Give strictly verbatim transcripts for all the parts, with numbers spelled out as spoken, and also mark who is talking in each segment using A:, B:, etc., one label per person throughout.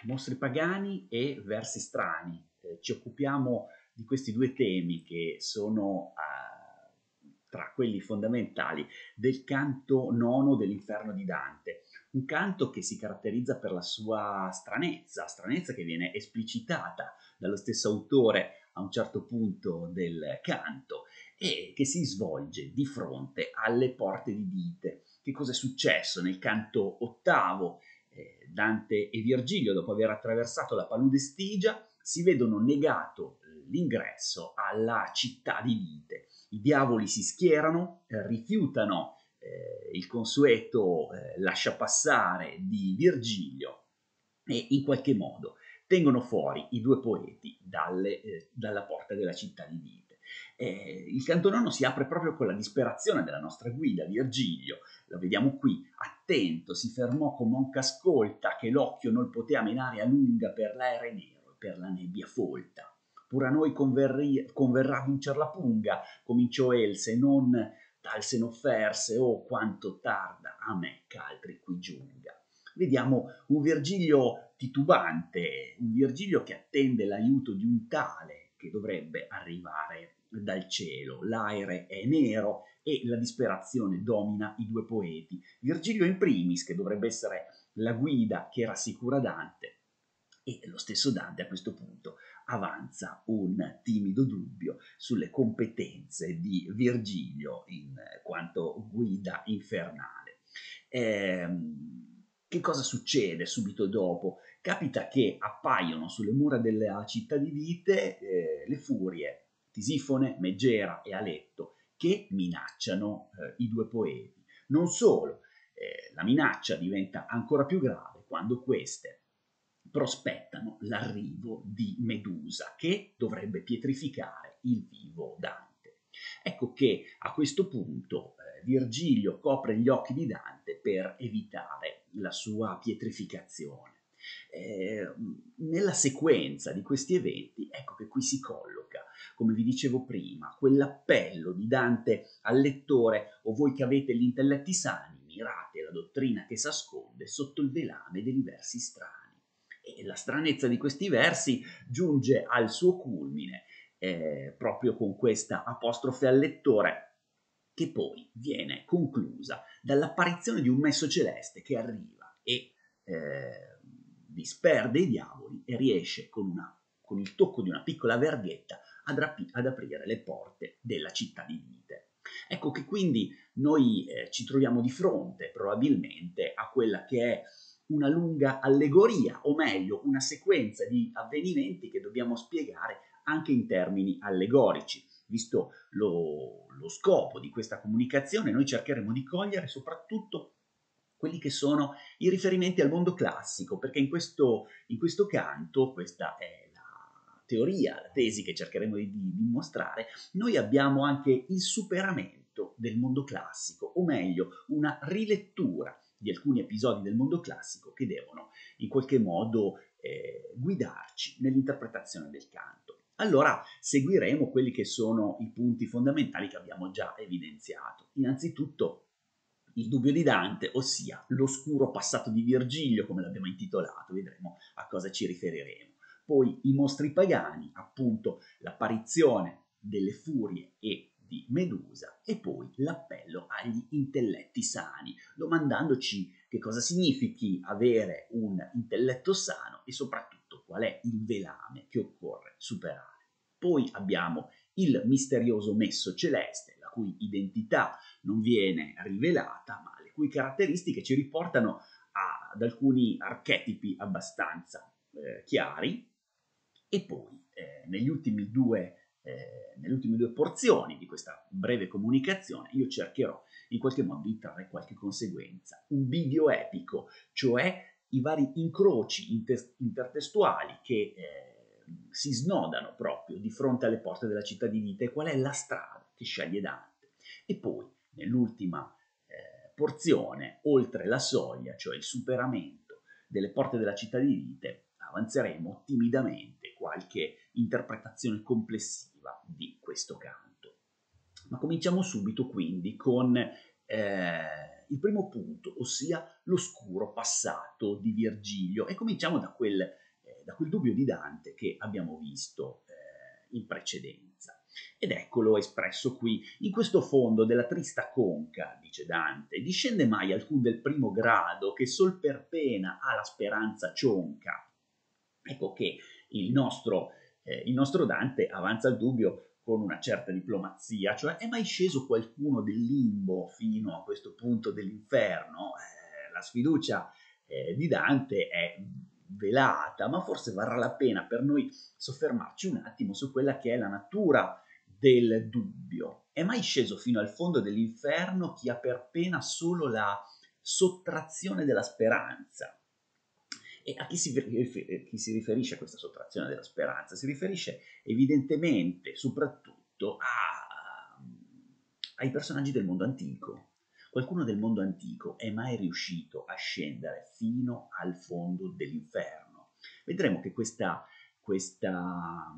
A: Mostri pagani e versi strani. Eh, ci occupiamo di questi due temi che sono eh, tra quelli fondamentali del canto nono dell'Inferno di Dante. Un canto che si caratterizza per la sua stranezza, stranezza che viene esplicitata dallo stesso autore a un certo punto del canto e che si svolge di fronte alle porte di Dite. Che cosa è successo nel canto ottavo? Eh, Dante e Virgilio, dopo aver attraversato la palude Stigia, si vedono negato l'ingresso alla città di Dite. I diavoli si schierano, eh, rifiutano eh, il consueto eh, lasciapassare di Virgilio e in qualche modo tengono fuori i due poeti dalle, eh, dalla porta della città di Dite. Eh, il canto nono si apre proprio con la disperazione della nostra guida, Virgilio. Lo vediamo qui, attento, si fermò come un c'ascolta, che l'occhio non potea menare a lunga per l'aere nero e per la nebbia folta. Pur a noi converri, converrà vincer la punga, cominciò el, se non tal se n'offerse, oh quanto tarda a me ch'altri qui giunga. Vediamo un Virgilio titubante, un Virgilio che attende l'aiuto di un tale che dovrebbe arrivare dal cielo. L'aere è nero e la disperazione domina i due poeti. Virgilio in primis, che dovrebbe essere la guida che rassicura Dante, e lo stesso Dante a questo punto avanza un timido dubbio sulle competenze di Virgilio in quanto guida infernale. Ehm, che cosa succede subito dopo? Capita che appaiono sulle mura della città di Dite eh, le furie Tisifone, Megera e Aletto che minacciano eh, i due poeti. Non solo, eh, la minaccia diventa ancora più grave quando queste prospettano l'arrivo di Medusa che dovrebbe pietrificare il vivo Dante. Ecco che a questo punto eh, Virgilio copre gli occhi di Dante per evitare la sua pietrificazione. Eh, nella sequenza di questi eventi, ecco che qui si colloca, come vi dicevo prima, quell'appello di Dante al lettore: o voi che avete gli intelletti sani, mirate la dottrina che s'asconde sotto il velame dei versi strani. E la stranezza di questi versi giunge al suo culmine eh, proprio con questa apostrofe al lettore, che poi viene conclusa dall'apparizione di un messo celeste che arriva e eh, disperde i diavoli e riesce con, una, con il tocco di una piccola verghetta ad, rapi- ad aprire le porte della città di Dite. Ecco che quindi noi eh, ci troviamo di fronte probabilmente a quella che è una lunga allegoria, o meglio una sequenza di avvenimenti che dobbiamo spiegare anche in termini allegorici. Visto lo, lo scopo di questa comunicazione, noi cercheremo di cogliere soprattutto quelli che sono i riferimenti al mondo classico, perché in questo, in questo canto, questa è la teoria, la tesi che cercheremo di, di dimostrare, noi abbiamo anche il superamento del mondo classico, o meglio una rilettura di alcuni episodi del mondo classico che devono in qualche modo eh, guidarci nell'interpretazione del canto. Allora seguiremo quelli che sono i punti fondamentali che abbiamo già evidenziato. Innanzitutto il dubbio di Dante, ossia l'oscuro passato di Virgilio, come l'abbiamo intitolato, vedremo a cosa ci riferiremo. Poi i mostri pagani, appunto l'apparizione delle furie e di Medusa, e poi l'appello agli intelletti sani, domandandoci che cosa significhi avere un intelletto sano e soprattutto qual è il velame che occorre superare. Poi abbiamo il misterioso messo celeste, la cui identità non viene rivelata, ma le cui caratteristiche ci riportano a, ad alcuni archetipi abbastanza eh, chiari. E poi eh, negli ultimi due Eh, nelle ultime due porzioni di questa breve comunicazione io cercherò in qualche modo di trarre qualche conseguenza, un bivio epico, cioè i vari incroci inter- intertestuali che eh, si snodano proprio di fronte alle porte della città di Dite, qual è la strada che sceglie Dante. E poi nell'ultima eh, porzione, oltre la soglia, cioè il superamento delle porte della città di Dite, avanzeremo timidamente qualche interpretazione complessiva di questo canto. Ma cominciamo subito quindi con eh, il primo punto, ossia l'oscuro passato di Virgilio, e cominciamo da quel, eh, da quel dubbio di Dante che abbiamo visto eh, in precedenza. Ed eccolo espresso qui: in questo fondo della trista conca, dice Dante, discende mai alcun del primo grado che sol per pena ha la speranza cionca. Ecco che il nostro, eh, il nostro Dante avanza il dubbio con una certa diplomazia, cioè è mai sceso qualcuno del limbo fino a questo punto dell'inferno? Eh, la sfiducia eh, di Dante è velata, ma forse varrà la pena per noi soffermarci un attimo su quella che è la natura del dubbio. È mai sceso fino al fondo dell'inferno chi ha per pena solo la sottrazione della speranza? E a chi si, chi si riferisce a questa sottrazione della speranza? Si riferisce evidentemente soprattutto a, ai personaggi del mondo antico. Qualcuno del mondo antico è mai riuscito a scendere fino al fondo dell'inferno? Vedremo che questa, questa,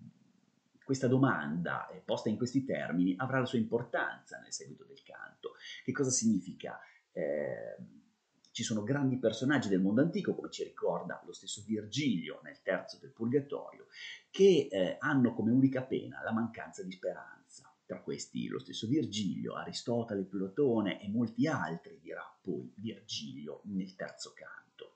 A: questa domanda posta in questi termini avrà la sua importanza nel seguito del canto. Che cosa significa? Eh, Ci sono grandi personaggi del mondo antico, come ci ricorda lo stesso Virgilio nel terzo del Purgatorio, che eh, hanno come unica pena la mancanza di speranza. Tra questi lo stesso Virgilio, Aristotele, Platone e molti altri, dirà poi Virgilio nel terzo canto.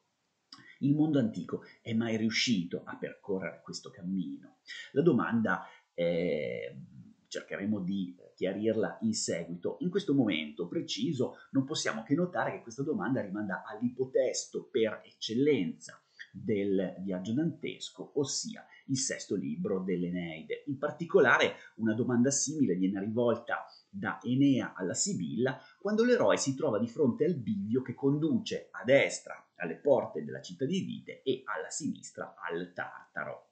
A: Il mondo antico è mai riuscito a percorrere questo cammino? La domanda è... cercheremo di chiarirla in seguito. In questo momento preciso non possiamo che notare che questa domanda rimanda all'ipotesto per eccellenza del viaggio dantesco, ossia il sesto libro dell'Eneide. In particolare una domanda simile viene rivolta da Enea alla Sibilla quando l'eroe si trova di fronte al bivio che conduce a destra alle porte della città di Vite e alla sinistra al Tartaro.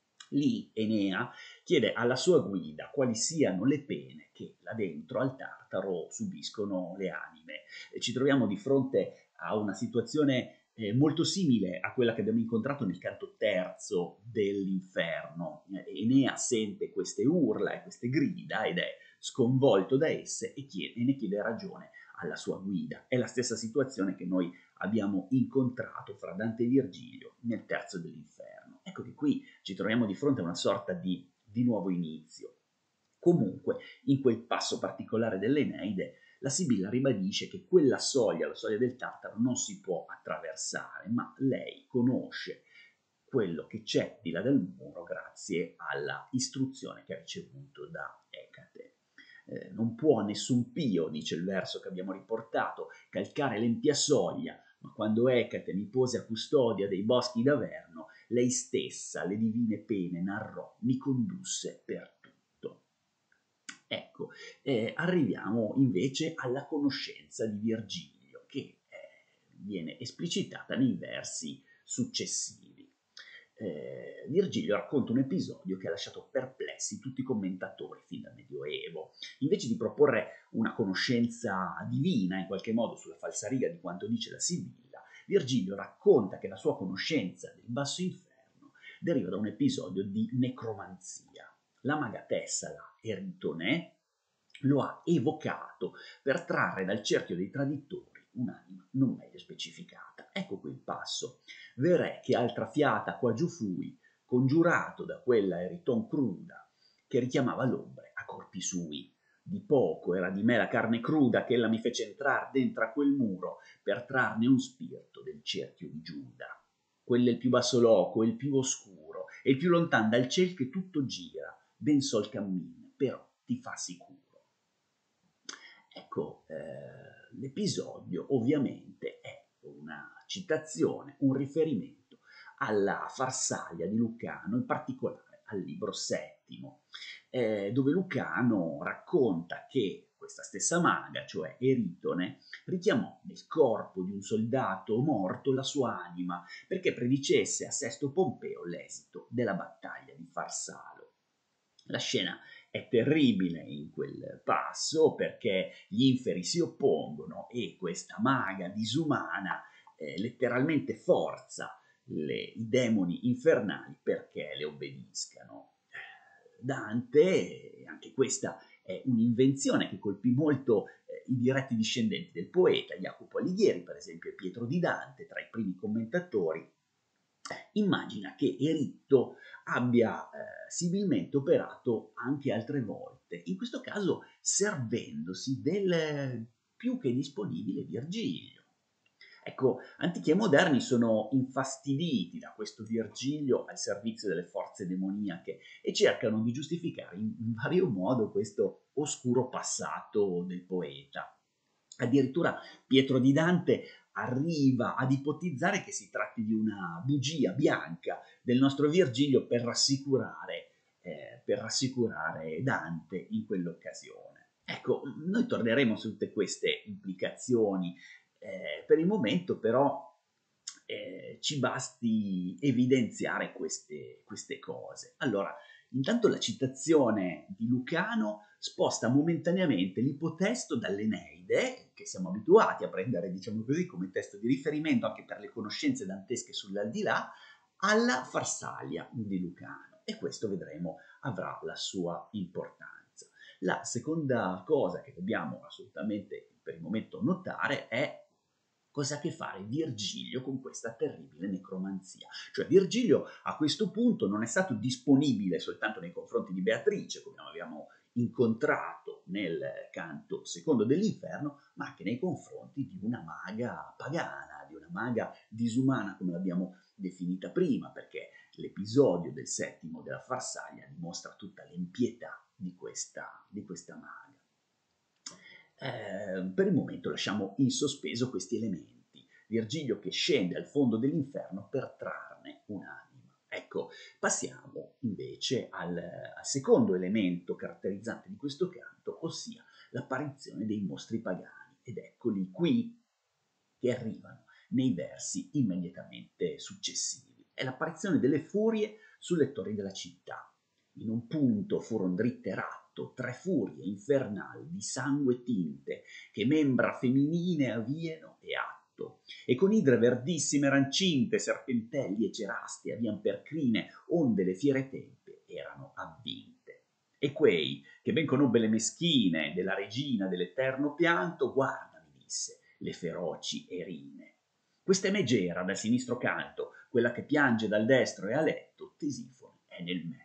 A: Lì Enea chiede alla sua guida quali siano le pene che là dentro al Tartaro subiscono le anime. E ci troviamo di fronte a una situazione eh, molto simile a quella che abbiamo incontrato nel canto terzo dell'inferno. Enea sente queste urla e queste grida ed è sconvolto da esse e, chiede, e ne chiede ragione alla sua guida. È la stessa situazione che noi abbiamo incontrato fra Dante e Virgilio nel terzo dell'inferno. Ecco che qui ci troviamo di fronte a una sorta di, di nuovo inizio. Comunque, in quel passo particolare dell'Eneide, la Sibilla ribadisce che quella soglia, la soglia del Tartaro, non si può attraversare, ma lei conosce quello che c'è di là del muro grazie alla istruzione che ha ricevuto da Ecate. Eh, non può nessun pio, dice il verso che abbiamo riportato, calcare l'empia soglia, ma quando Ecate mi pose a custodia dei boschi d'Averno, lei stessa le divine pene narrò, mi condusse per tutto. Ecco, eh, arriviamo invece alla conoscenza di Virgilio, che eh, viene esplicitata nei versi successivi. Eh, Virgilio racconta un episodio che ha lasciato perplessi tutti i commentatori fin dal Medioevo. Invece di proporre una conoscenza divina, in qualche modo sulla falsariga di quanto dice la Sibilla, Virgilio racconta che la sua conoscenza del basso inferno deriva da un episodio di necromanzia. La magatessa, la Eritone, lo ha evocato per trarre dal cerchio dei traditori un'anima non meglio specificata. Ecco qui il passo. Verrà che altra fiata qua giù fui, congiurato da quella Eriton cruda, che richiamava l'ombre a corpi sui. Di poco era di me la carne cruda che ella mi fece entrar dentro a quel muro per trarne un spirito del cerchio di Giuda. Quello è il più basso loco, il più oscuro, e il più lontan dal ciel che tutto gira, ben sol cammina, però ti fa sicuro. Ecco, eh, l'episodio ovviamente è una citazione, un riferimento alla Farsaglia di Lucano, in particolare al libro settimo, eh, dove Lucano racconta che questa stessa maga, cioè Eritone, richiamò nel corpo di un soldato morto la sua anima perché predicesse a Sesto Pompeo l'esito della battaglia di Farsalo. La scena è terribile in quel passo perché gli inferi si oppongono e questa maga disumana eh, letteralmente forza le, i demoni infernali perché le obbediscano. Dante, anche questa è un'invenzione che colpì molto eh, i diretti discendenti del poeta, Jacopo Alighieri, per esempio, e Pietro di Dante, tra i primi commentatori, immagina che Eritto abbia eh, similmente operato anche altre volte, in questo caso servendosi del più che disponibile Virgilio. Ecco, antichi e moderni sono infastiditi da questo Virgilio al servizio delle forze demoniache e cercano di giustificare in, in vario modo questo oscuro passato del poeta. Addirittura Pietro di Dante arriva ad ipotizzare che si tratti di una bugia bianca del nostro Virgilio per rassicurare, eh, per rassicurare Dante in quell'occasione. Ecco, noi torneremo su tutte queste implicazioni. Eh, per il momento però eh, ci basti evidenziare queste, queste cose. Allora, intanto la citazione di Lucano sposta momentaneamente l'ipotesto dall'Eneide, che siamo abituati a prendere, diciamo così, come testo di riferimento anche per le conoscenze dantesche sull'aldilà, alla Farsalia di Lucano. E questo, vedremo, avrà la sua importanza. La seconda cosa che dobbiamo assolutamente per il momento notare è cosa ha a che fare Virgilio con questa terribile necromanzia. Cioè Virgilio a questo punto non è stato disponibile soltanto nei confronti di Beatrice, come abbiamo incontrato nel canto secondo dell'inferno, ma anche nei confronti di una maga pagana, di una maga disumana, come l'abbiamo definita prima, perché l'episodio del settimo della Farsalia dimostra tutta l'impietà di questa, di questa maga. Eh, per il momento lasciamo in sospeso questi elementi. Virgilio che scende al fondo dell'inferno per trarne un'anima. Ecco, passiamo invece al, al secondo elemento caratterizzante di questo canto, ossia l'apparizione dei mostri pagani. Ed eccoli qui che arrivano nei versi immediatamente successivi. È l'apparizione delle furie sulle torri della città. In un punto furono dritte ratto tre furie infernali di sangue tinte che membra femminine avieno e atto, e con idre verdissime rancinte, serpentelli e cerasti avian per crine, onde le fiere tempe erano avvinte. E quei che ben conobbe le meschine della regina dell'eterno pianto, guarda, mi disse, le feroci erine. Questa è Megera dal sinistro canto, quella che piange dal destro e a letto, Tesifone è nel mezzo.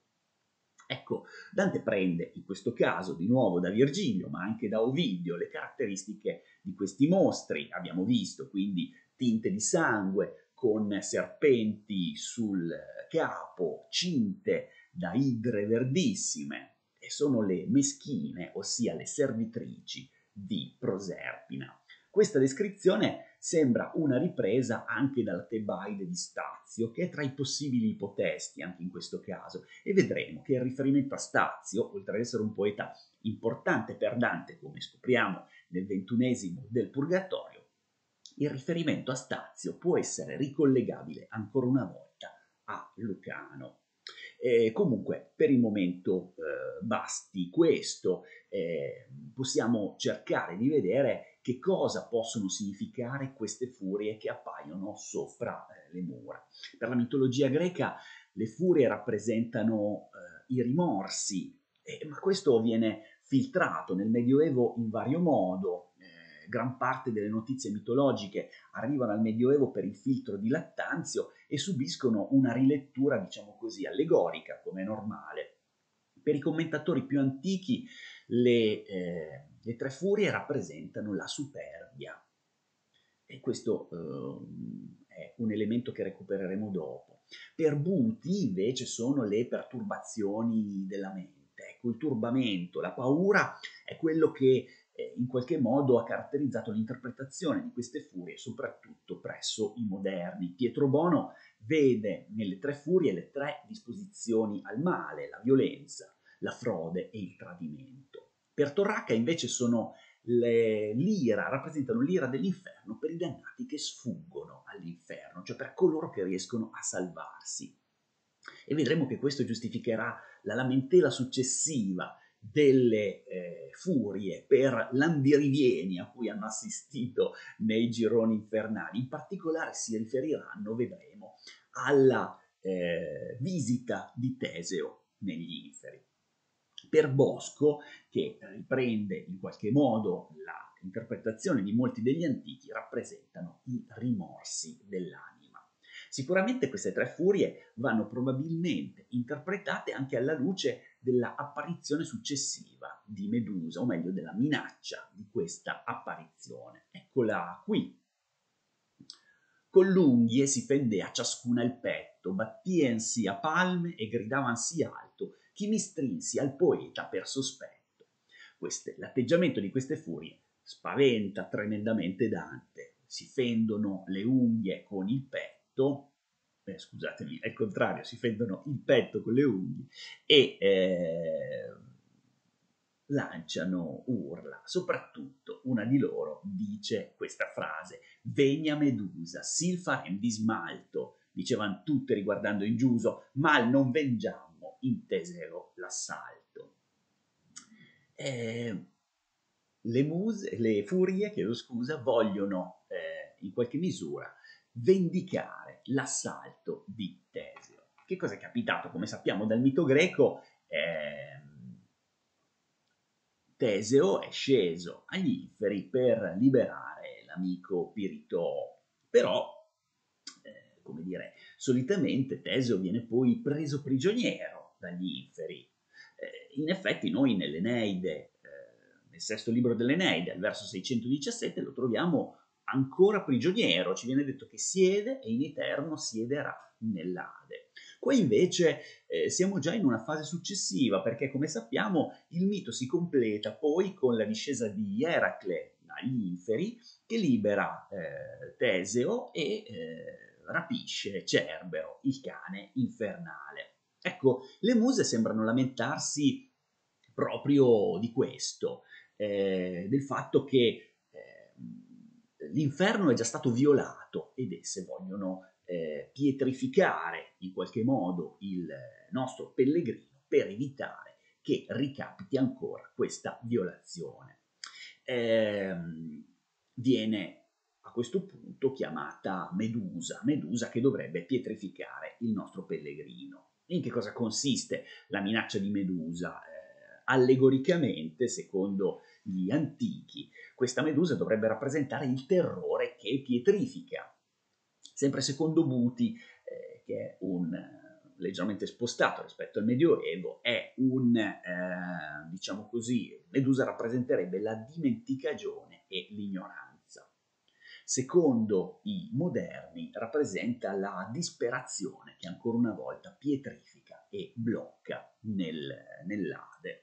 A: Ecco, Dante prende in questo caso di nuovo da Virgilio, ma anche da Ovidio, le caratteristiche di questi mostri. Abbiamo visto quindi tinte di sangue con serpenti sul capo, cinte da idre verdissime, e sono le meschine, ossia le servitrici di Proserpina. Questa descrizione sembra una ripresa anche dalla Tebaide di Stazio, che è tra i possibili ipotesti anche in questo caso, e vedremo che il riferimento a Stazio, oltre ad essere un poeta importante per Dante, come scopriamo nel ventunesimo del Purgatorio, il riferimento a Stazio può essere ricollegabile ancora una volta a Lucano. Eh, comunque per il momento eh, basti questo, eh, possiamo cercare di vedere che cosa possono significare queste furie che appaiono sopra eh, le mura. Per la mitologia greca le furie rappresentano eh, i rimorsi, eh, ma questo viene filtrato nel Medioevo in vario modo. Eh, gran parte delle notizie mitologiche arrivano al Medioevo per il filtro di Lattanzio e subiscono una rilettura, diciamo così, allegorica, come è normale. Per i commentatori più antichi le, eh, le tre furie rappresentano la superbia, e questo eh, è un elemento che recupereremo dopo. Per Buti invece sono le perturbazioni della mente. Ecco, il turbamento, la paura è quello che eh, in qualche modo ha caratterizzato l'interpretazione di queste furie, soprattutto presso i moderni. Pietro Bono vede nelle tre furie le tre disposizioni al male, la violenza, la frode e il tradimento. Per Torraca invece sono le l'ira, rappresentano l'ira dell'inferno per i dannati che sfuggono all'inferno, cioè per coloro che riescono a salvarsi. E vedremo che questo giustificherà la lamentela successiva delle eh, furie per l'andirivieni a cui hanno assistito nei gironi infernali. In particolare si riferiranno, vedremo, alla eh, visita di Teseo negli inferi. Per Bosco, che riprende in qualche modo l'interpretazione di molti degli antichi, rappresentano i rimorsi dell'anima. Sicuramente queste tre furie vanno probabilmente interpretate anche alla luce della apparizione successiva di Medusa, o meglio della minaccia di questa apparizione. Eccola qui. Con l'unghie si fendea ciascuna il petto, battiensi a palme e gridavansi alto, chi mi strinsi al poeta per sospetto. Queste, l'atteggiamento di queste furie spaventa tremendamente Dante. Si fendono le unghie con il petto, eh, scusatemi, è il contrario, si fendono il petto con le unghie e eh, lanciano urla. Soprattutto una di loro dice questa frase: «Vegna Medusa, sil farem di smalto», dicevano tutte riguardando il Giuso, «mal non vengiamo in Teseo l'assalto». Eh, le, muse, le furie, chiedo scusa, vogliono eh, in qualche misura vendicare l'assalto di Teseo. Che cosa è capitato? Come sappiamo dal mito greco, eh, Teseo è sceso agli inferi per liberare l'amico Piritoo, però, eh, come dire, solitamente Teseo viene poi preso prigioniero dagli inferi. Eh, in effetti noi nell'Eneide, eh, nel sesto libro dell'Eneide, al verso seicentodiciassette, lo troviamo ancora prigioniero, ci viene detto che siede e in eterno siederà nell'Ade. Qua invece eh, siamo già in una fase successiva, perché come sappiamo il mito si completa poi con la discesa di Eracle dagli inferi, che libera eh, Teseo e eh, rapisce Cerbero, il cane infernale. Ecco, le muse sembrano lamentarsi proprio di questo, eh, del fatto che eh, l'inferno è già stato violato ed esse vogliono Eh, pietrificare in qualche modo il nostro pellegrino per evitare che ricapiti ancora questa violazione. Eh, viene a questo punto chiamata Medusa, Medusa che dovrebbe pietrificare il nostro pellegrino. In che cosa consiste la minaccia di Medusa? Eh, allegoricamente, secondo gli antichi, questa Medusa dovrebbe rappresentare il terrore che pietrifica. Sempre secondo Buti, eh, che è un eh, leggermente spostato rispetto al Medioevo, è un, eh, diciamo così, Medusa rappresenterebbe la dimenticagione e l'ignoranza. Secondo i moderni rappresenta la disperazione che ancora una volta pietrifica e blocca nel, nell'Ade.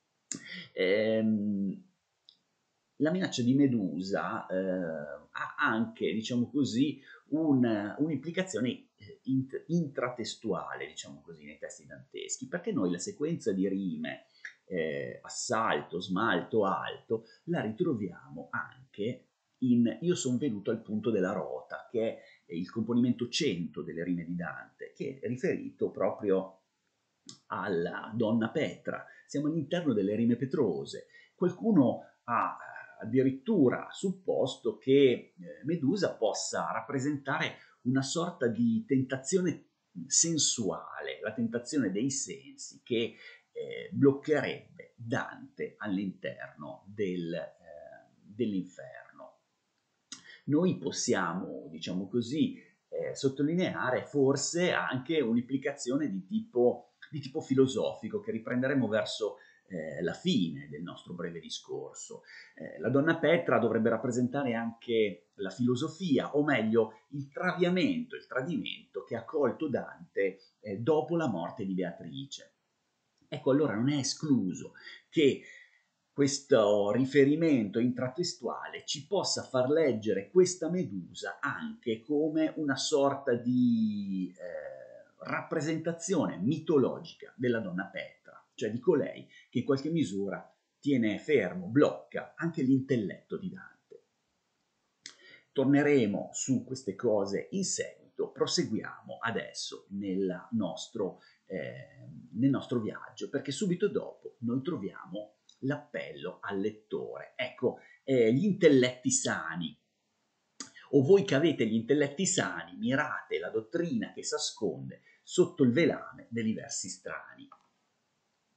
A: Ehm, la minaccia di Medusa eh, ha anche, diciamo così, un, un'implicazione int- intratestuale, diciamo così, nei testi danteschi, perché noi la sequenza di rime eh, assalto, smalto, alto, la ritroviamo anche in Io son venuto al punto della rota, che è il componimento cento delle rime di Dante, che è riferito proprio alla donna Petra. Siamo all'interno delle rime petrose. Qualcuno ha addirittura supposto che Medusa possa rappresentare una sorta di tentazione sensuale, la tentazione dei sensi che eh, bloccherebbe Dante all'interno del, eh, dell'inferno. Noi possiamo, diciamo così, eh, sottolineare forse anche un'implicazione di tipo, di tipo filosofico che riprenderemo verso eh, la fine del nostro breve discorso. Eh, la donna Petra dovrebbe rappresentare anche la filosofia, o meglio il traviamento, il tradimento che ha colto Dante eh, dopo la morte di Beatrice. Ecco, allora non è escluso che questo riferimento intratestuale ci possa far leggere questa Medusa anche come una sorta di eh, rappresentazione mitologica della donna Petra, cioè di colei che in qualche misura tiene fermo, blocca anche l'intelletto di Dante. Torneremo su queste cose in seguito, proseguiamo adesso nel nostro, eh, nel nostro viaggio, perché subito dopo noi troviamo l'appello al lettore. Ecco, eh, gli intelletti sani, o voi che avete gli intelletti sani, mirate la dottrina che si nasconde sotto il velame degli versi strani.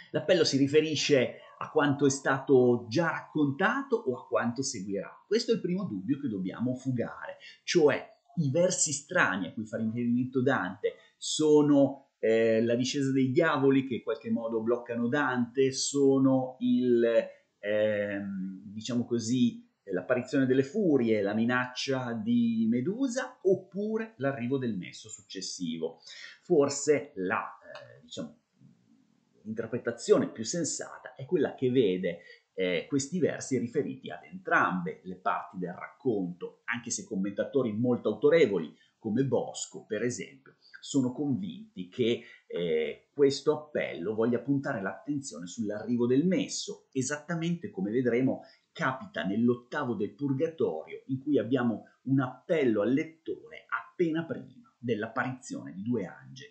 A: L'appello si riferisce a quanto è stato già raccontato o a quanto seguirà. Questo è il primo dubbio che dobbiamo fugare, cioè i versi strani a cui fa riferimento Dante sono eh, la discesa dei diavoli che in qualche modo bloccano Dante, sono il, ehm, diciamo così, l'apparizione delle furie, la minaccia di Medusa, oppure l'arrivo del nesso successivo. Forse la, eh, diciamo, l'interpretazione più sensata è quella che vede eh, questi versi riferiti ad entrambe le parti del racconto, anche se commentatori molto autorevoli come Bosco, per esempio, sono convinti che eh, questo appello voglia puntare l'attenzione sull'arrivo del nesso, esattamente come vedremo capita nell'ottavo del Purgatorio, in cui abbiamo un appello al lettore appena prima dell'apparizione di due angeli.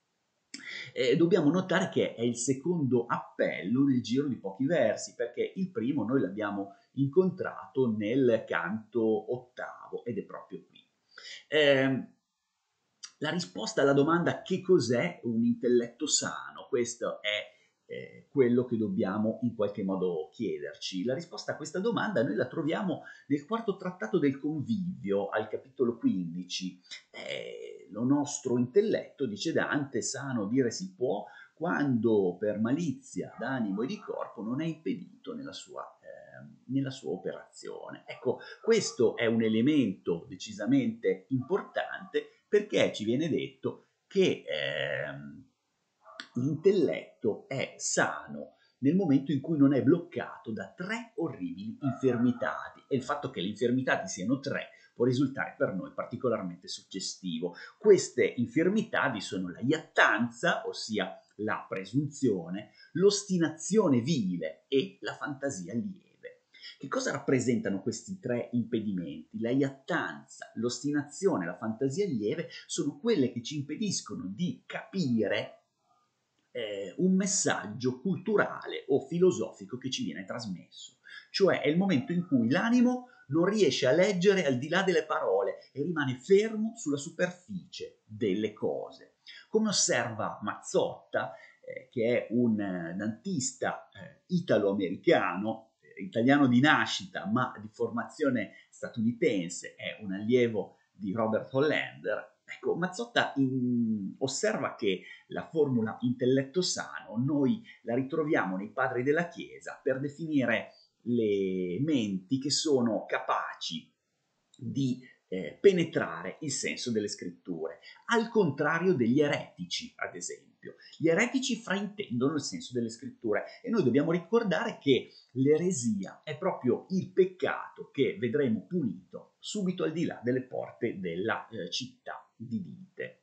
A: Eh, dobbiamo notare che è il secondo appello nel giro di pochi versi, perché il primo noi l'abbiamo incontrato nel canto ottavo ed è proprio qui. Eh, la risposta alla domanda che cos'è un intelletto sano, questo è eh, quello che dobbiamo in qualche modo chiederci. La risposta a questa domanda noi la troviamo nel quarto trattato del Convivio, al capitolo quindici. Eh, lo nostro intelletto, dice Dante, sano dire si può quando per malizia d'animo e di corpo non è impedito nella sua, eh, nella sua operazione. Ecco, questo è un elemento decisamente importante, perché ci viene detto che ehm, l'intelletto è sano nel momento in cui non è bloccato da tre orribili infermitati, e il fatto che le infermitati siano tre può risultare per noi particolarmente suggestivo. Queste infermità sono la iattanza, ossia la presunzione, l'ostinazione vile e la fantasia lieve. Che cosa rappresentano questi tre impedimenti? La iattanza, l'ostinazione e la fantasia lieve sono quelle che ci impediscono di capire eh, un messaggio culturale o filosofico che ci viene trasmesso. Cioè è il momento in cui l'animo non riesce a leggere al di là delle parole e rimane fermo sulla superficie delle cose. Come osserva Mazzotta, eh, che è un eh, dantista eh, italo-americano, eh, italiano di nascita ma di formazione statunitense, è un allievo di Robert Hollander. Ecco, Mazzotta in, osserva che la formula intelletto sano noi la ritroviamo nei padri della Chiesa per definire le menti che sono capaci di eh, penetrare il senso delle scritture, al contrario degli eretici, ad esempio. Gli eretici fraintendono il senso delle scritture e noi dobbiamo ricordare che l'eresia è proprio il peccato che vedremo punito subito al di là delle porte della eh, città di Dite.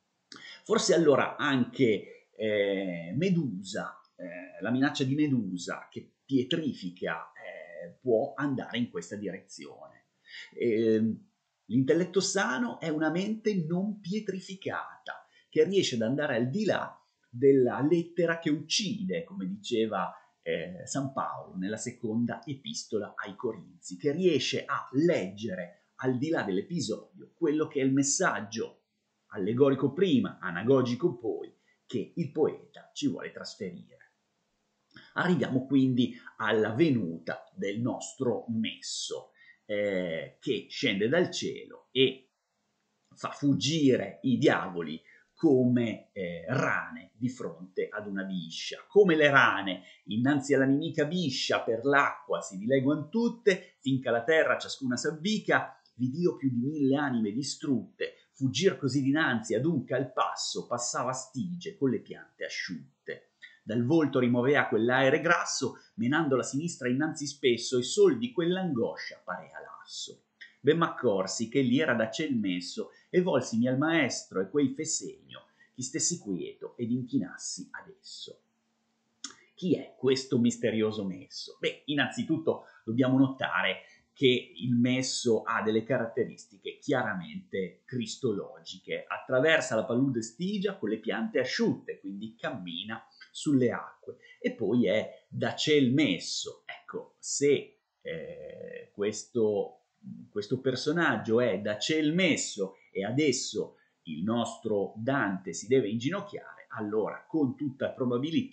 A: Forse allora anche eh, Medusa, eh, la minaccia di Medusa che pietrifica, eh, può andare in questa direzione. Eh, l'intelletto sano è una mente non pietrificata, che riesce ad andare al di là della lettera che uccide, come diceva eh, San Paolo nella seconda epistola ai Corinzi, che riesce a leggere al di là dell'episodio quello che è il messaggio allegorico prima, anagogico poi, che il poeta ci vuole trasferire. Arriviamo quindi alla venuta del nostro messo, eh, che scende dal cielo e fa fuggire i diavoli come eh, rane di fronte ad una biscia. Come le rane innanzi alla nemica biscia per l'acqua si dileguano tutte, finché la terra ciascuna s'avvica, vi dio più di mille anime distrutte, fuggir così dinanzi ad un calpasso passava stige con le piante asciutte. Dal volto rimovea quell'aere grasso, menando la sinistra innanzi spesso, e sol di quell'angoscia parea lasso. Ben m'accorsi che egli era da ciel messo, e volsimi al maestro, e quei fe segno, chi stessi quieto ed inchinassi ad esso. Chi è questo misterioso messo? Beh, innanzitutto dobbiamo notare che il messo ha delle caratteristiche chiaramente cristologiche. Attraversa la palude stigia con le piante asciutte, quindi cammina sulle acque. E poi è da ciel messo. Ecco, se eh, questo, questo personaggio è da ciel messo e adesso il nostro Dante si deve inginocchiare, allora con tutta probabilità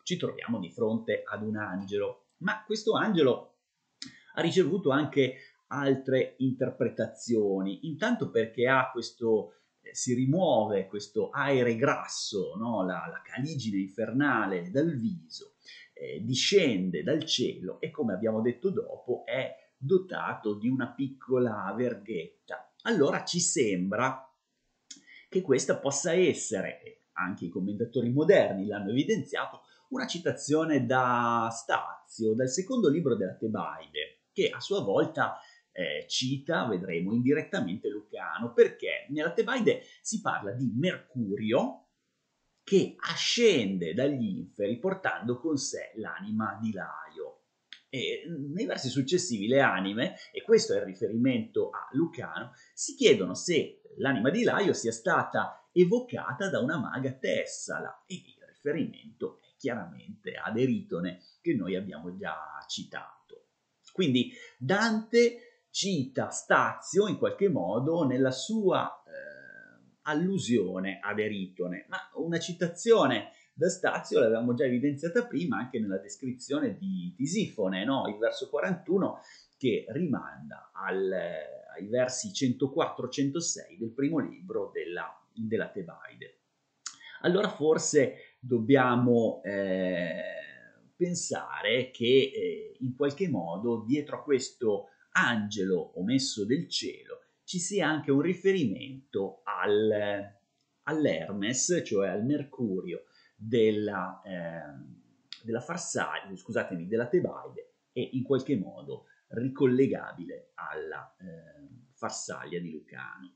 A: ci troviamo di fronte ad un angelo, ma questo angelo ha ricevuto anche altre interpretazioni, intanto perché ha questo, eh, si rimuove questo aere grasso, no? la, la caligine infernale dal viso, eh, discende dal cielo e, come abbiamo detto dopo, è dotato di una piccola verghetta. Allora ci sembra che questa possa essere, e anche i commentatori moderni l'hanno evidenziato, una citazione da Stazio, dal secondo libro della Tebaide, che a sua volta eh, cita, vedremo, indirettamente Lucano, perché nella Tebaide si parla di Mercurio che ascende dagli inferi portando con sé l'anima di Laio. E nei versi successivi le anime, e questo è il riferimento a Lucano, si chiedono se l'anima di Laio sia stata evocata da una maga Tessala, e il riferimento è chiaramente ad Eritone, che noi abbiamo già citato. Quindi Dante cita Stazio in qualche modo nella sua eh, allusione ad Eritone, ma una citazione da Stazio l'avevamo già evidenziata prima anche nella descrizione di Tisifone, no? Il verso quarantuno che rimanda al, ai versi centoquattro centosei del primo libro della, della Tebaide. Allora forse dobbiamo eh, pensare che eh, in qualche modo dietro a questo angelo omesso del cielo ci sia anche un riferimento al, all'Hermes, cioè al Mercurio della, eh, della Farsalia, scusatemi, della Tebaide, e in qualche modo ricollegabile alla eh, Farsalia di Lucano.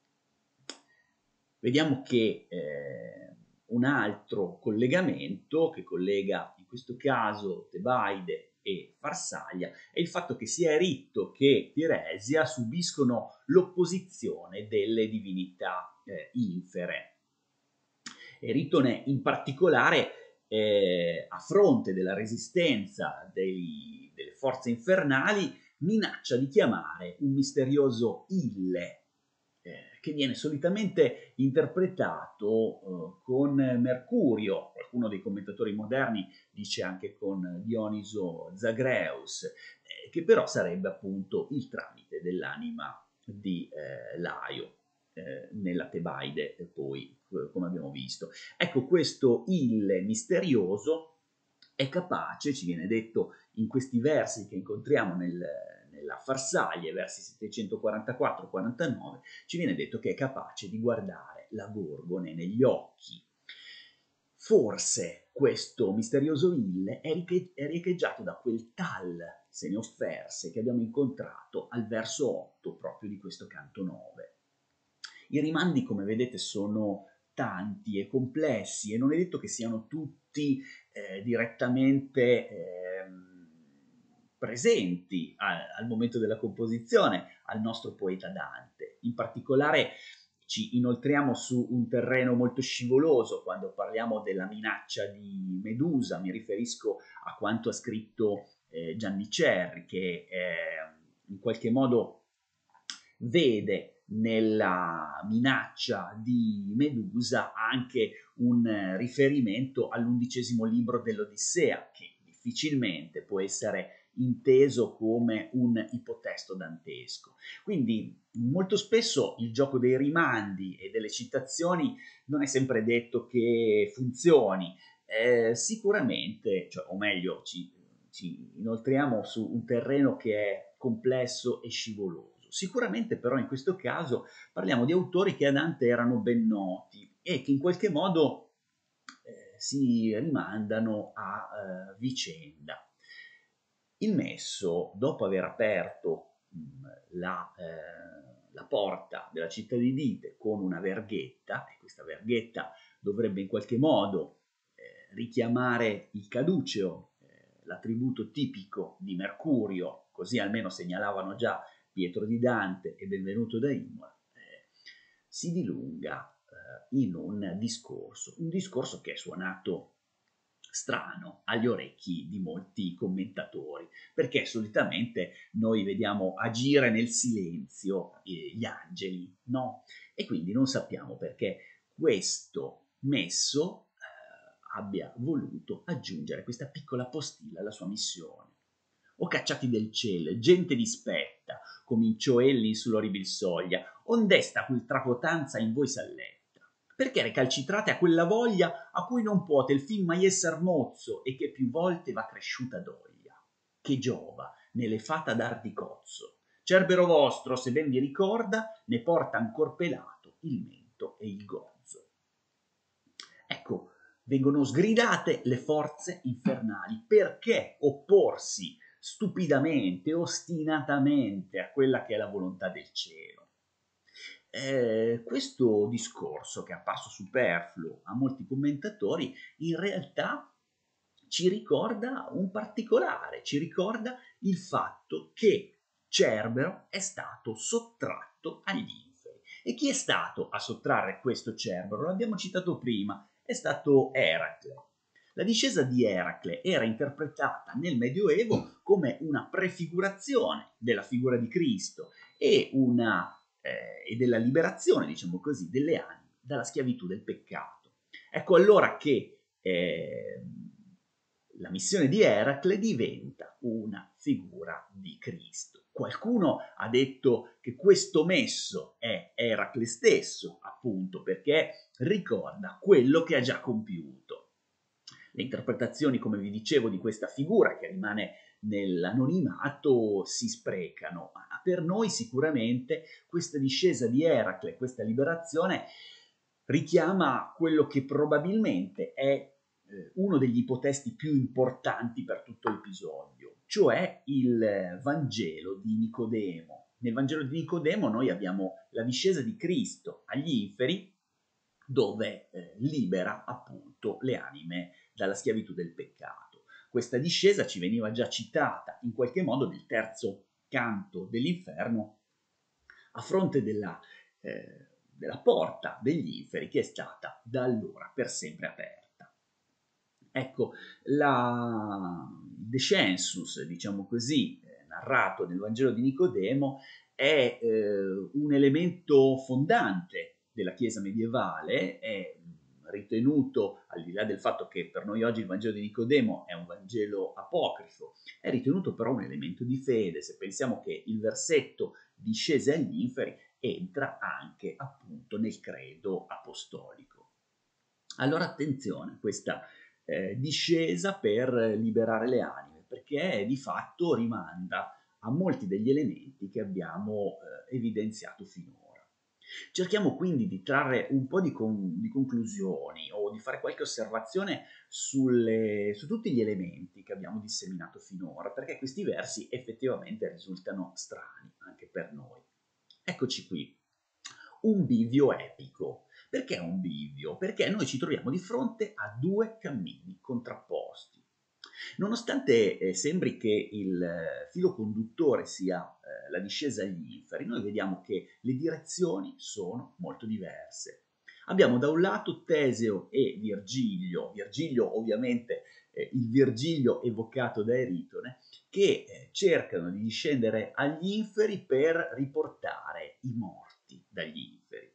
A: Vediamo che eh, un altro collegamento che collega in questo caso Tebaide e Farsalia è il fatto che sia Eritto che Tiresia subiscono l'opposizione delle divinità eh, infere. Eritone in particolare, eh, a fronte della resistenza dei, delle forze infernali, minaccia di chiamare un misterioso Ille, eh, che viene solitamente interpretato eh, con Mercurio, qualcuno dei commentatori moderni dice anche con Dioniso Zagreus, eh, che però sarebbe appunto il tramite dell'anima di eh, Laio. Eh, nella Tebaide eh, poi, eh, come abbiamo visto. Ecco, questo Ille misterioso è capace, ci viene detto in questi versi che incontriamo nel, nella Farsalia, versi settecentoquarantaquattro quarantanove, ci viene detto che è capace di guardare la Gorgone negli occhi. Forse questo misterioso Ille è, riche- è riecheggiato da quel tal se ne offerse che abbiamo incontrato al verso otto proprio di questo canto nove. I rimandi, come vedete, sono tanti e complessi e non è detto che siano tutti eh, direttamente eh, presenti a, al momento della composizione al nostro poeta Dante. In particolare ci inoltriamo su un terreno molto scivoloso quando parliamo della minaccia di Medusa. Mi riferisco a quanto ha scritto eh, Gianni Cerri, che eh, in qualche modo vede nella minaccia di Medusa anche un riferimento all'undicesimo libro dell'Odissea, che difficilmente può essere inteso come un ipotesto dantesco. Quindi molto spesso il gioco dei rimandi e delle citazioni non è sempre detto che funzioni. Eh, sicuramente, cioè, o meglio, ci, ci inoltriamo su un terreno che è complesso e scivoloso. Sicuramente però in questo caso parliamo di autori che a Dante erano ben noti e che in qualche modo eh, si rimandano a eh, vicenda. Il Messo, dopo aver aperto mh, la, eh, la porta della città di Dite con una verghetta, e questa verghetta dovrebbe in qualche modo eh, richiamare il caduceo, eh, l'attributo tipico di Mercurio, così almeno segnalavano già Pietro di Dante e Benvenuto da Imola, eh, si dilunga eh, in un discorso, un discorso che è suonato strano agli orecchi di molti commentatori, perché solitamente noi vediamo agire nel silenzio eh, gli angeli, no? E quindi non sappiamo perché questo Messo eh, abbia voluto aggiungere questa piccola postilla alla sua missione. O cacciati del cielo, gente dispetta, cominciò egli sull'oribil soglia, onde sta quel tracotanza in voi s'alletta? Perché recalcitrate a quella voglia a cui non puote il fin mai esser mozzo e che più volte va cresciuta doglia, che giova nelle fata dar di cozzo. Cerbero vostro, se ben vi ricorda, ne porta ancor pelato il mento e il gozzo. Ecco, vengono sgridate le forze infernali. Perché opporsi stupidamente, ostinatamente a quella che è la volontà del cielo? Eh, questo discorso, che è apparso superfluo a molti commentatori, in realtà ci ricorda un particolare, ci ricorda il fatto che Cerbero è stato sottratto agli inferi. E chi è stato a sottrarre questo Cerbero? L'abbiamo citato prima, è stato Eracle. La discesa di Eracle era interpretata nel Medioevo come una prefigurazione della figura di Cristo e, una, eh, e della liberazione, diciamo così, delle anime dalla schiavitù del peccato. Ecco allora che eh, la missione di Eracle diventa una figura di Cristo. Qualcuno ha detto che questo messo è Eracle stesso, appunto, perché ricorda quello che ha già compiuto. Le interpretazioni, come vi dicevo, di questa figura che rimane nell'anonimato si sprecano, ma per noi sicuramente questa discesa di Eracle, questa liberazione, richiama quello che probabilmente è uno degli ipotesti più importanti per tutto l'episodio, cioè il Vangelo di Nicodemo. Nel Vangelo di Nicodemo noi abbiamo la discesa di Cristo agli inferi, dove eh, libera appunto le anime dalla schiavitù del peccato. Questa discesa ci veniva già citata in qualche modo nel terzo canto dell'inferno, a fronte della, eh, della porta degli inferi, che è stata da allora per sempre aperta. Ecco, la descensus, diciamo così, eh, narrato nel Vangelo di Nicodemo, è eh, un elemento fondante della Chiesa medievale, è ritenuto, al di là del fatto che per noi oggi il Vangelo di Nicodemo è un Vangelo apocrifo, è ritenuto però un elemento di fede. Se pensiamo che il versetto discese agli inferi entra anche appunto nel credo apostolico. Allora attenzione, questa Eh, discesa per liberare le anime, perché di fatto rimanda a molti degli elementi che abbiamo eh, evidenziato finora. Cerchiamo quindi di trarre un po' di, con- di conclusioni o di fare qualche osservazione sulle, su tutti gli elementi che abbiamo disseminato finora, perché questi versi effettivamente risultano strani anche per noi. Eccoci qui, un bivio epico. Perché un bivio? Perché noi ci troviamo di fronte a due cammini contrapposti. Nonostante eh, sembri che il eh, filo conduttore sia eh, la discesa agli inferi, noi vediamo che le direzioni sono molto diverse. Abbiamo da un lato Teseo e Virgilio, Virgilio ovviamente eh, il Virgilio evocato da Eritone, che eh, cercano di discendere agli inferi per riportare i morti dagli inferi.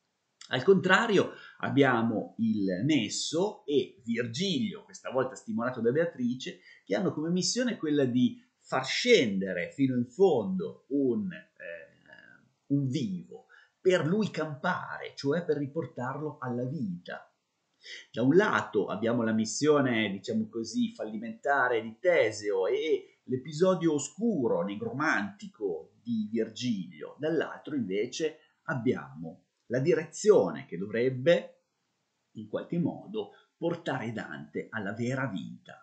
A: Al contrario abbiamo il Nesso e Virgilio, questa volta stimolato da Beatrice, che hanno come missione quella di far scendere fino in fondo un, eh, un vivo, per lui campare, cioè per riportarlo alla vita. Da un lato abbiamo la missione, diciamo così, fallimentare di Teseo e l'episodio oscuro, negromantico di Virgilio, dall'altro invece abbiamo la direzione che dovrebbe, in qualche modo, portare Dante alla vera vita.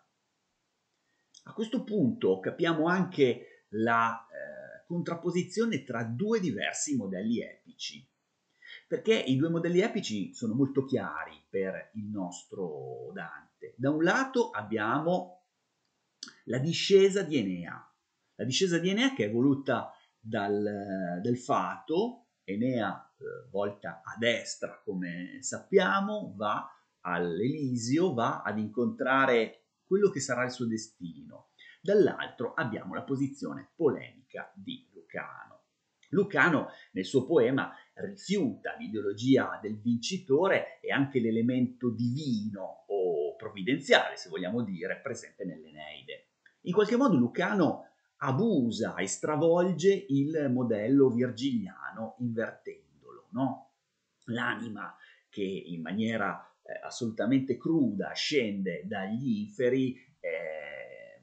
A: A questo punto capiamo anche la eh, contrapposizione tra due diversi modelli epici, perché i due modelli epici sono molto chiari per il nostro Dante. Da un lato abbiamo la discesa di Enea, la discesa di Enea che è voluta dal, dal fato. Enea, eh, volta a destra, come sappiamo, va all'Elisio, va ad incontrare quello che sarà il suo destino. Dall'altro abbiamo la posizione polemica di Lucano. Lucano, nel suo poema, rifiuta l'ideologia del vincitore e anche l'elemento divino o provvidenziale, se vogliamo dire, presente nell'Eneide. In qualche modo Lucano abusa e stravolge il modello virgiliano invertendolo, no? L'anima che in maniera eh, assolutamente cruda scende dagli inferi eh,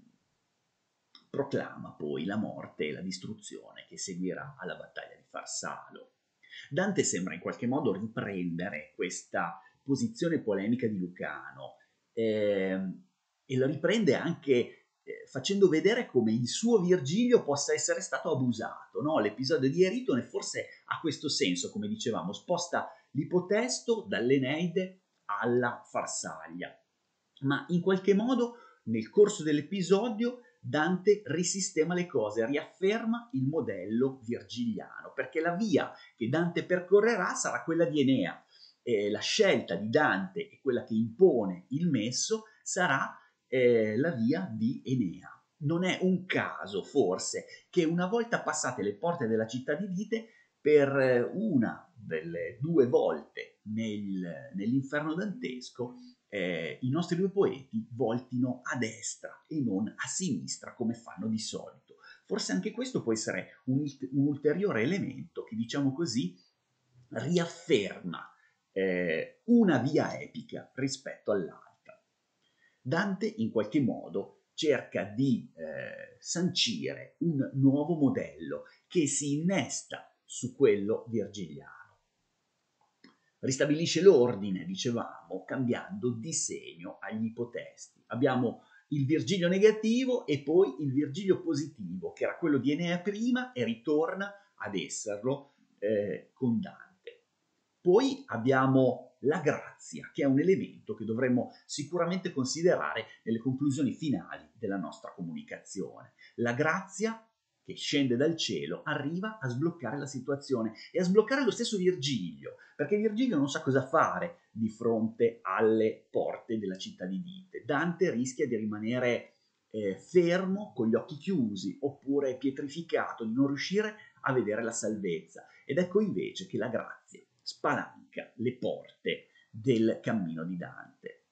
A: proclama poi la morte e la distruzione che seguirà alla battaglia di Farsalo. Dante sembra in qualche modo riprendere questa posizione polemica di Lucano eh, e la riprende anche eh, facendo vedere come il suo Virgilio possa essere stato abusato, no? L'episodio di Eritone forse ha questo senso, come dicevamo, sposta l'ipotesto dall'Eneide alla Farsaglia, ma in qualche modo nel corso dell'episodio Dante risistema le cose, riafferma il modello virgiliano, perché la via che Dante percorrerà sarà quella di Enea. Eh, la scelta di Dante e quella che impone il messo sarà eh, la via di Enea. Non è un caso, forse, che una volta passate le porte della città di Dite, per una delle due volte nel, nell'inferno dantesco, eh, i nostri due poeti voltino a destra e non a sinistra come fanno di solito. Forse anche questo può essere un, un ulteriore elemento che, diciamo così, riafferma eh, una via epica rispetto all'altra. Dante in qualche modo cerca di eh, sancire un nuovo modello che si innesta su quello virgiliano. Ristabilisce l'ordine, dicevamo, cambiando di segno agli ipotesti. Abbiamo il Virgilio negativo e poi il Virgilio positivo, che era quello di Enea prima e ritorna ad esserlo eh, con Dante. Poi abbiamo la grazia, che è un elemento che dovremmo sicuramente considerare nelle conclusioni finali della nostra comunicazione. La grazia che scende dal cielo arriva a sbloccare la situazione e a sbloccare lo stesso Virgilio, perché Virgilio non sa cosa fare di fronte alle porte della città di Dite. Dante rischia di rimanere eh, fermo con gli occhi chiusi oppure pietrificato, di non riuscire a vedere la salvezza. Ed ecco invece che la grazia spalanca le porte del cammino di Dante.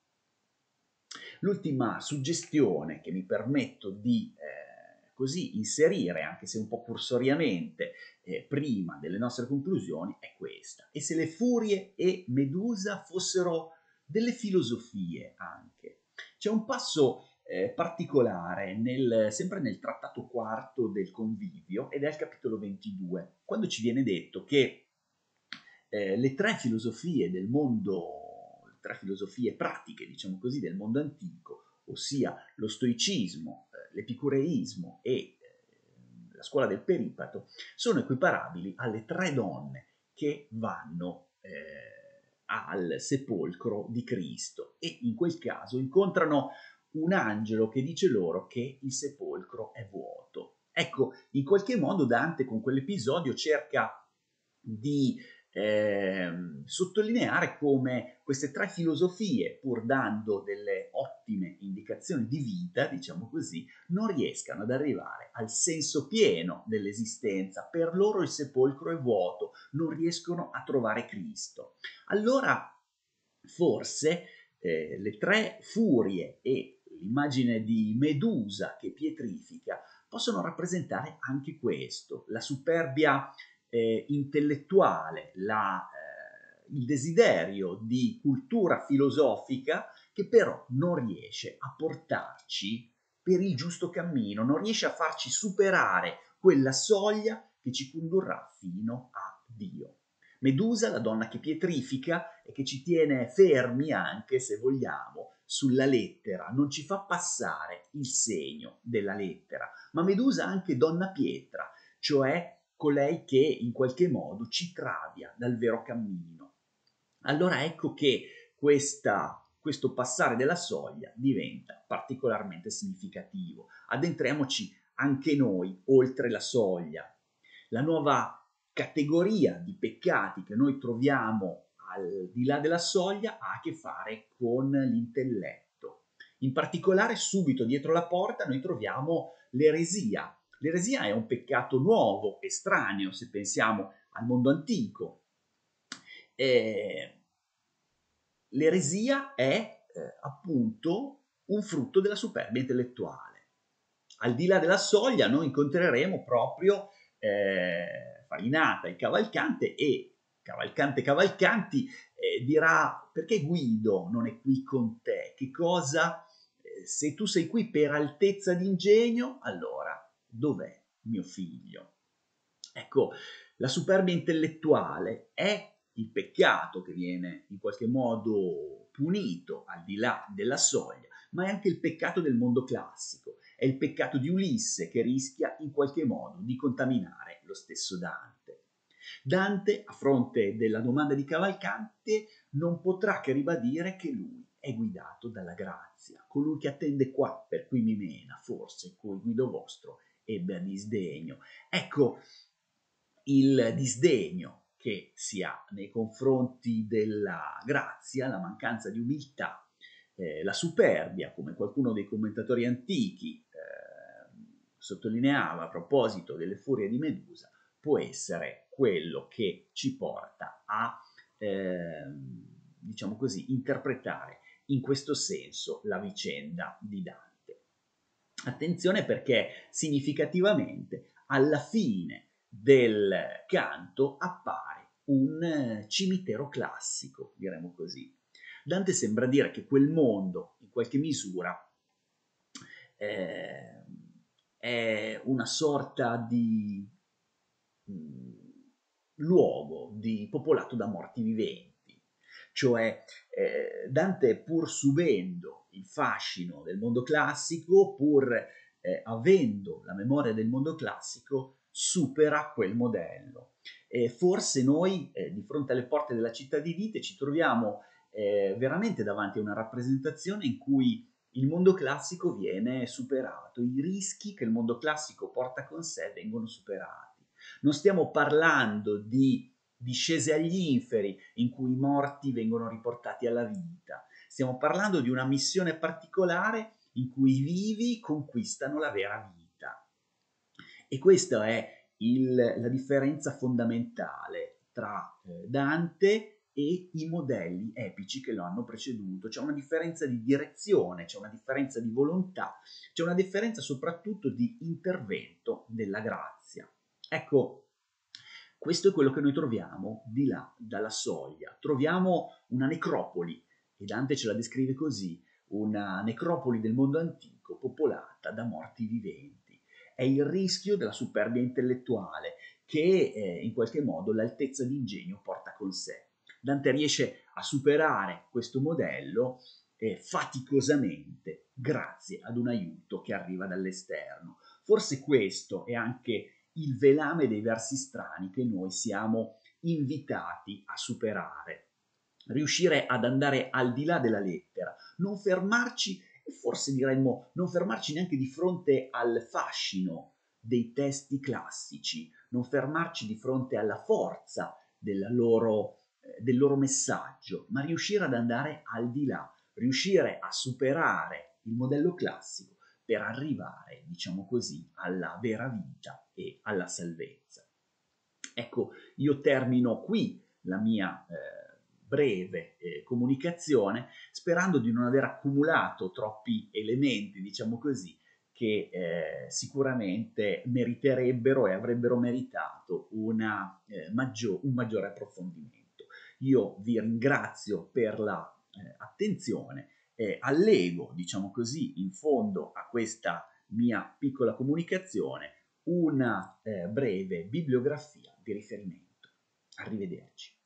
A: L'ultima suggestione che mi permetto di eh, così inserire, anche se un po' cursoriamente, eh, prima delle nostre conclusioni, è questa. E se le furie e Medusa fossero delle filosofie anche? C'è un passo eh, particolare, nel, sempre nel trattato quarto del Convivio, ed è il capitolo ventidue, quando ci viene detto che Eh, le tre filosofie del mondo, le tre filosofie pratiche, diciamo così, del mondo antico, ossia lo stoicismo, eh, l'epicureismo e eh, la scuola del Peripato, sono equiparabili alle tre donne che vanno eh, al sepolcro di Cristo e in quel caso incontrano un angelo che dice loro che il sepolcro è vuoto. Ecco, in qualche modo Dante con quell'episodio cerca di eh, sottolineare come queste tre filosofie, pur dando delle ottime indicazioni di vita, diciamo così, non riescano ad arrivare al senso pieno dell'esistenza. Per loro il sepolcro è vuoto, non riescono a trovare Cristo. Allora, forse eh, le tre furie e l'immagine di Medusa che pietrifica possono rappresentare anche questo, la superbia Eh, intellettuale, la, eh, il desiderio di cultura filosofica che però non riesce a portarci per il giusto cammino, non riesce a farci superare quella soglia che ci condurrà fino a Dio. Medusa, la donna che pietrifica e che ci tiene fermi anche, se vogliamo, sulla lettera, non ci fa passare il segno della lettera, ma Medusa anche donna pietra, cioè colei che in qualche modo ci travia dal vero cammino. Allora ecco che questa, questo passare della soglia diventa particolarmente significativo. Addentriamoci anche noi oltre la soglia. La nuova categoria di peccati che noi troviamo al di là della soglia ha a che fare con l'intelletto. In particolare, subito dietro la porta noi troviamo l'eresia. L'eresia è un peccato nuovo, estraneo, se pensiamo al mondo antico. Eh, l'eresia è eh, appunto un frutto della superbia intellettuale. Al di là della soglia noi incontreremo proprio eh, Farinata, il Cavalcante, e Cavalcante Cavalcanti eh, dirà: perché Guido non è qui con te? Che cosa? Eh, se tu sei qui per altezza d'ingegno, allora dov'è mio figlio? Ecco, la superbia intellettuale è il peccato che viene in qualche modo punito al di là della soglia, ma è anche il peccato del mondo classico, è il peccato di Ulisse che rischia in qualche modo di contaminare lo stesso Dante. Dante, a fronte della domanda di Cavalcante, non potrà che ribadire che lui è guidato dalla grazia, colui che attende qua per cui mi mena, forse cui guido vostro ebbe a disdegno. Ecco, il disdegno che si ha nei confronti della grazia, la mancanza di umiltà, eh, la superbia, come qualcuno dei commentatori antichi eh, sottolineava a proposito delle furie di Medusa, può essere quello che ci porta a, eh, diciamo così, interpretare in questo senso la vicenda di Dante. Attenzione, perché significativamente alla fine del canto appare un cimitero classico, diremmo così. Dante sembra dire che quel mondo, in qualche misura, eh, è una sorta di mh, luogo di, popolato da morti viventi, cioè eh, Dante, pur subendo il fascino del mondo classico, pur eh, avendo la memoria del mondo classico, supera quel modello. E forse noi, eh, di fronte alle porte della città di Vite, ci troviamo eh, veramente davanti a una rappresentazione in cui il mondo classico viene superato, i rischi che il mondo classico porta con sé vengono superati. Non stiamo parlando di discese agli inferi in cui i morti vengono riportati alla vita, stiamo parlando di una missione particolare in cui i vivi conquistano la vera vita. E questa è il, la differenza fondamentale tra eh, Dante e i modelli epici che lo hanno preceduto. C'è una differenza di direzione, c'è una differenza di volontà, c'è una differenza soprattutto di intervento della grazia. Ecco, questo è quello che noi troviamo di là dalla soglia. Troviamo una necropoli, e Dante ce la descrive così, una necropoli del mondo antico popolata da morti viventi. È il rischio della superbia intellettuale che eh, in qualche modo l'altezza d'ingegno porta con sé. Dante riesce a superare questo modello eh, faticosamente grazie ad un aiuto che arriva dall'esterno. Forse questo è anche il velame dei versi strani che noi siamo invitati a superare. Riuscire ad andare al di là della lettera, non fermarci, e forse diremmo non fermarci neanche di fronte al fascino dei testi classici, non fermarci di fronte alla forza della loro del loro messaggio, ma riuscire ad andare al di là, riuscire a superare il modello classico per arrivare, diciamo così, alla vera vita e alla salvezza. Ecco, io termino qui la mia eh, breve eh, comunicazione, sperando di non aver accumulato troppi elementi, diciamo così, che eh, sicuramente meriterebbero e avrebbero meritato una, eh, maggior, un maggiore approfondimento. Io vi ringrazio per la eh, attenzione, eh, allego, diciamo così, in fondo a questa mia piccola comunicazione una eh, breve bibliografia di riferimento. Arrivederci.